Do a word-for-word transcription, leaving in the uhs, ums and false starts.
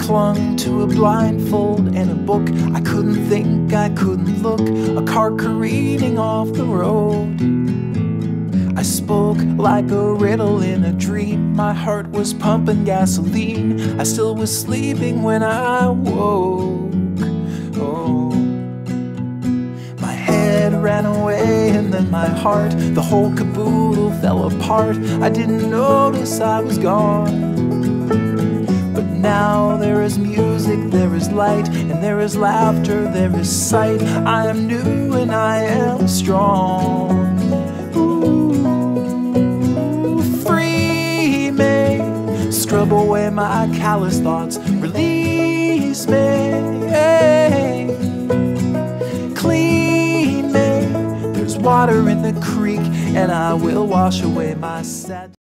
clung to a blindfold and a book. I couldn't think, I couldn't look. A car careening off the road. I spoke like a riddle in a dream. My heart was pumping gasoline. I still was sleeping when I woke. Oh, my head ran away and then my heart, the whole caboodle fell apart. I didn't notice I was gone. But now there is music, there is light, and there is laughter, there is sight. I am new and I am strong. Scrub away my callous thoughts, release me, clean me. There's water in the creek, and I will wash away my sad